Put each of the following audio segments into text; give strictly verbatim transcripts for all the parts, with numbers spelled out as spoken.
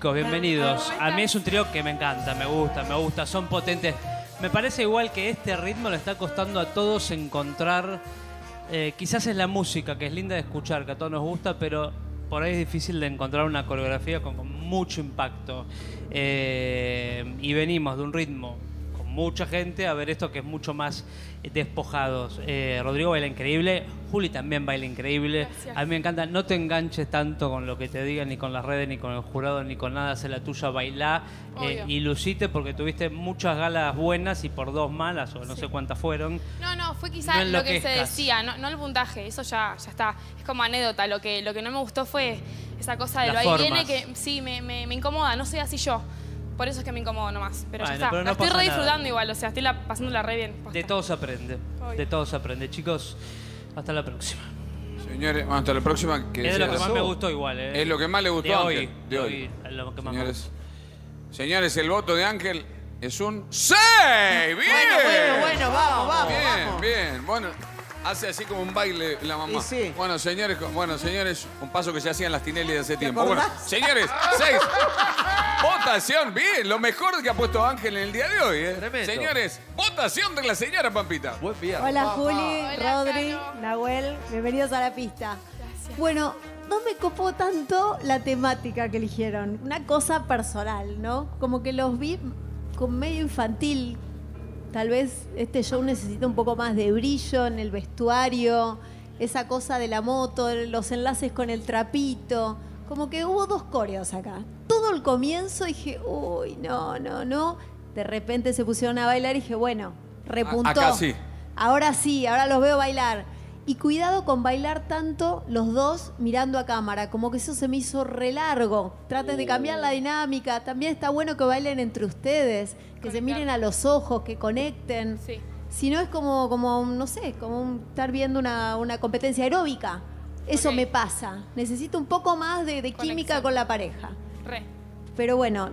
chicos, bienvenidos. A mí es un trío que me encanta, me gusta, me gusta, son potentes. Me parece igual que este ritmo le está costando a todos encontrar... Eh, quizás es la música, que es linda de escuchar, que a todos nos gusta, pero por ahí es difícil de encontrar una coreografía con, con mucho impacto. Eh, y venimos de un ritmo con mucha gente a ver esto que es mucho más despojados. Eh, Rodrigo baila increíble, Juli también baila increíble. Gracias. A mí me encanta, no te enganches tanto con lo que te digan, ni con las redes, ni con el jurado, ni con nada. Haz la tuya, bailá eh, y lucite, porque tuviste muchas galas buenas y por dos malas, o no sí. sé cuántas fueron. No, no, fue quizás no lo que se decía, no, no el puntaje, eso ya, ya está. Es como anécdota, lo que, lo que no me gustó fue esa cosa del va y viene que sí, me, me, me incomoda, no soy así yo. Por eso es que me incomodo nomás. Pero bueno, ya está. Pero no la estoy re disfrutando nada. Igual, o sea, estoy la, pasándola re bien. Posta. De todo se aprende. Obvio. De todo se aprende. Chicos, hasta la próxima. Señores, hasta la próxima. Que es de lo que más me gustó igual, ¿eh? Es lo que más le gustó de a hoy, Ángel. De hoy. hoy es lo que más Señores, señores, el voto de Ángel es un seis. ¡Bien! Bueno, bueno, bueno, vamos, vamos. Bien, vamos. bien. Bueno, hace así como un baile la mamá. Sí. Bueno, señores, bueno, señores, un paso que se hacía en las Tinelli de hace tiempo. Bueno, señores, seis. Votación, bien, lo mejor que ha puesto Ángel en el día de hoy, ¿eh? Tremendo. Señores, votación de la señora Pampita. Buen viernes. Hola Papá. Juli, Hola, Rodri, Caro. Nahuel, bienvenidos a la pista. Gracias. Bueno, no me copó tanto la temática que eligieron, una cosa personal, ¿no? Como que los vi con medio infantil. Tal vez este show necesita un poco más de brillo en el vestuario, esa cosa de la moto, los enlaces con el trapito. Como que hubo dos coreos acá. Todo el comienzo dije, uy, no, no, no. De repente se pusieron a bailar y dije, bueno, repuntó. Acá sí. Ahora sí, ahora los veo bailar. Y cuidado con bailar tanto los dos mirando a cámara, como que eso se me hizo re largo. Traten de cambiar la dinámica. También está bueno que bailen entre ustedes, que Conectar. se miren a los ojos, que conecten. Sí. Si no es como, como no sé, como un- estar viendo una, una competencia aeróbica. Eso Ok. me pasa. Necesito un poco más de, de química Conexión. con la pareja. Re. Pero bueno,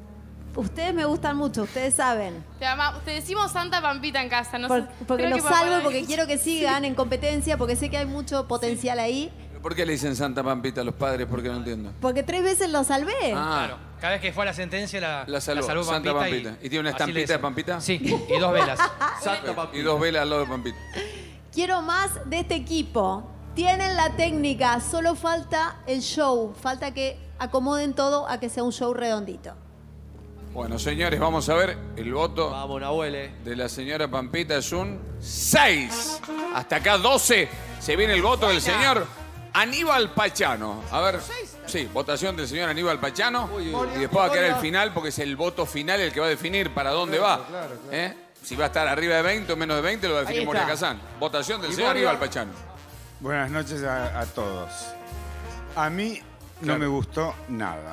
ustedes me gustan mucho, ustedes saben. Te, ama- te decimos Santa Pampita en casa, no Por- sé. porque creo los que por salvo, ahí. porque quiero que sigan en competencia, porque sé que hay mucho potencial ahí. ¿Por qué le dicen Santa Pampita a los padres? Porque no entiendo. Porque tres veces lo salvé. Ah, Claro, cada vez que fue a la sentencia la, La salvó, Santa Pampita. ¿Y tiene una así estampita le dicen. de Pampita? Sí, y dos velas. Santa Pampita. Y dos velas al lado de Pampita. Quiero más de este equipo. Tienen la técnica, solo falta el show. Falta que acomoden todo a que sea un show redondito. Bueno, señores, vamos a ver el voto Vamos, Nahuele. de la señora Pampita es un seis. Hasta acá doce. Se viene el voto del señor Aníbal Pachano. A ver, sí, votación del señor Aníbal Pachano. Uy, uy, Y después va a quedar el final porque es el voto final el que va a definir para dónde va. ¿Eh? Si va a estar arriba de veinte o menos de veinte lo va a definir Ahí Moria está. Kazán. Votación del Y señor Moria- Aníbal Pachano. Buenas noches a, a todos. A mí no Claro. me gustó nada.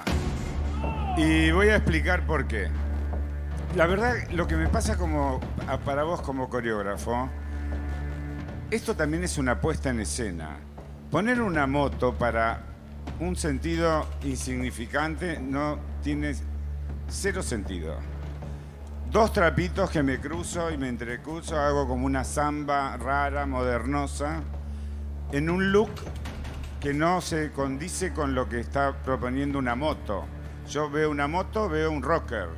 Y voy a explicar por qué. La verdad, lo que me pasa como a- para vos como coreógrafo, esto también es una puesta en escena. Poner una moto para un sentido insignificante no tiene cero sentido. Dos trapitos que me cruzo y me entrecruzo, hago como una samba rara, modernosa, en un look que no se condice con lo que está proponiendo una moto. Yo veo una moto, veo un rocker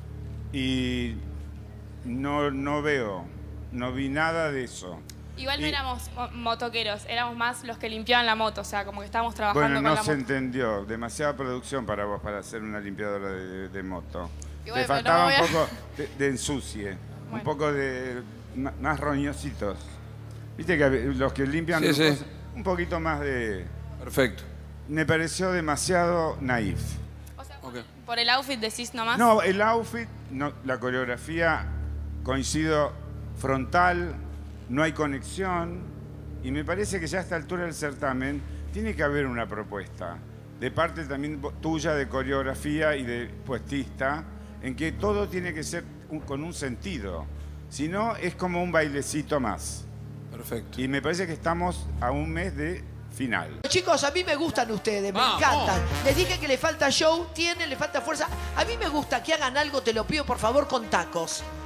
y no, no veo, no vi nada de eso. Igual no Y- éramos mo- motoqueros, éramos más los que limpiaban la moto, o sea, como que estábamos trabajando Bueno, con no la se moto. entendió. Demasiada producción para vos para hacer una limpiadora de, de moto. Y Te bueno, faltaba pero no un voy a- poco de, de ensucie, un Bueno. poco de ma- más roñositos. Viste que los que limpian Sí, sí. cosas, un poquito más de... Perfecto. Me pareció demasiado naif. O sea, Ok. por el outfit decís nomás. No, el outfit, no, la coreografía, coincido, frontal, no hay conexión. Y me parece que ya a esta altura del certamen tiene que haber una propuesta. De parte también vo- tuya de coreografía y de puestista, en que todo tiene que ser un- con un sentido. Si no, es como un bailecito más. Perfecto. Y me parece que estamos a un mes de final. Chicos, a mí me gustan ustedes, me Vamos. encantan. Les dije que le falta show, tienen, le falta fuerza. A mí me gusta que hagan algo, te lo pido por favor, con tacos.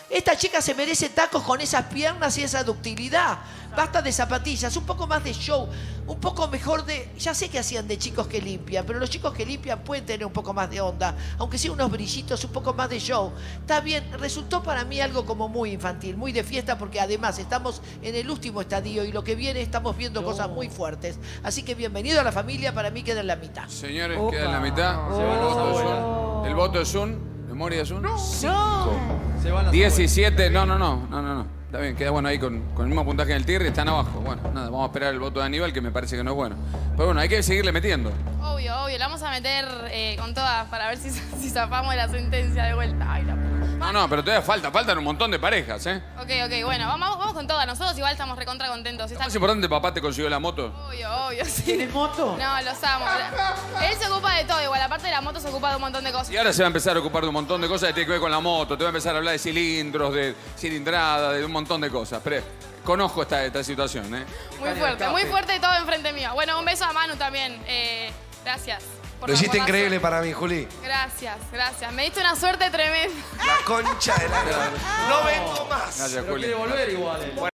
Esta chica se merece tacos con esas piernas y esa ductilidad. Basta de zapatillas, un poco más de show, un poco mejor de... Ya sé que hacían de chicos que limpian, pero los chicos que limpian pueden tener un poco más de onda, aunque sea unos brillitos, un poco más de show. Está bien, resultó para mí algo como muy infantil, muy de fiesta, porque además estamos en el último estadio y lo que viene estamos viendo cosas muy fuertes. Así que bienvenido a la familia, para mí queda en la mitad. Señores, queda en la mitad. El voto es un... El voto es un... Memoria es un... cinco. diecisiete, no, no, no, no, no, no. Está bien, queda bueno ahí con, con el mismo puntaje en el tigre, están abajo. Bueno, nada, vamos a esperar el voto de Aníbal, que me parece que no es bueno. Pero bueno, hay que seguirle metiendo. Obvio, obvio, la vamos a meter eh, con todas para ver si, si zafamos de la sentencia de vuelta. Ay, la... No, no, pero todavía falta, faltan un montón de parejas, ¿eh? Ok, ok, bueno, vamos, vamos con todas. Nosotros igual estamos recontra contentos. Lo más importante, papá te consiguió la moto. Obvio, obvio, sí. ¿Tienes moto? No, los amo. Él se ocupa de todo igual, aparte de la moto se ocupa de un montón de cosas. Y ahora se va a empezar a ocupar de un montón de cosas que tiene que ver con la moto. Te va a empezar a hablar de cilindros, de cilindrada, de un montón de cosas. Pero conozco esta, esta situación, ¿eh? Muy fuerte, muy fuerte todo enfrente mío. Bueno, un beso a Manu también. Eh, gracias. Lo hiciste increíble para mí, Juli. Gracias, gracias. Me diste una suerte tremenda. La concha de la... No vengo más. Gracias, Juli. Quiere volver igual.